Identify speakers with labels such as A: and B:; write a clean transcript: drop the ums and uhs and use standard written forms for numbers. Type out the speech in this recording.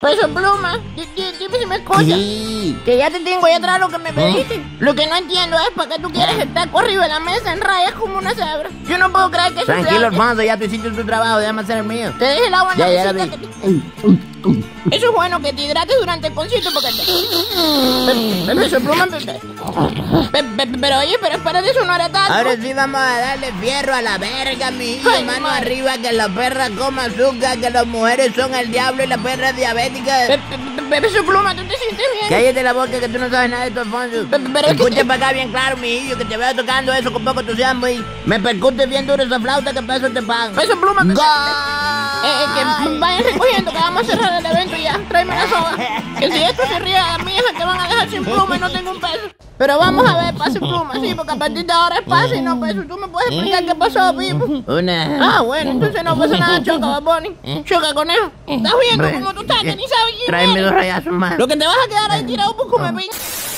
A: Peso Pluma, dime si me escuchas.
B: Sí.
A: Que ya te tengo ahí atrás lo que me pediste. Lo que no entiendo es para qué tú quieres estar arriba de la mesa en rayas como una cebra. Yo no puedo creer que eso
B: Tranquilo,
A: sea...
B: Alfonso, ya tú hiciste tu trabajo, déjame hacer el mío.
A: Te dejé el agua en la
B: Ya
A: mesita
B: vi.
A: que te... Eso es bueno, que te hidrates durante el concierto porque te... Peso Pluma, pero oye, pero espérate, eso no era tanto.
B: Ahora sí vamos a darle fierro a la verga, mijillo.
A: Ay,
B: Mano
A: madre.
B: arriba, que la perra coma azúcar, que las mujeres son el diablo y la perra es diabética.
A: Peso Pluma, ¿tú te sientes bien?
B: Cállate la boca que tú no sabes nada de esto, Alfonso.
A: Pero es que
B: Escucha para acá bien claro, mijillo, que te veo tocando eso con poco entusiasmo y me percute bien duro esa flauta, que peso te pagan.
A: Peso Pluma,
B: ¡Gol!
A: que vayan recogiendo, que vamos a cerrar el evento ya. Tráeme la soga. Que si esto se ríe a mi hija, te van a dejar sin pluma y no tengo un peso. Pero vamos a ver, pase Pluma, sí, porque a partir de ahora es pase y no peso. ¿Tú me puedes explicar qué pasó, Pipo?
B: Una...
A: Ah, bueno, entonces no pasa nada, Choca, Bad Bunny. Choca, conejo. ¿Estás viendo cómo tú estás? Que ni sabes quién
B: Tráeme
A: eres.
B: 2 rayazos más.
A: Lo que te vas a quedar ahí tirado, pues come piña.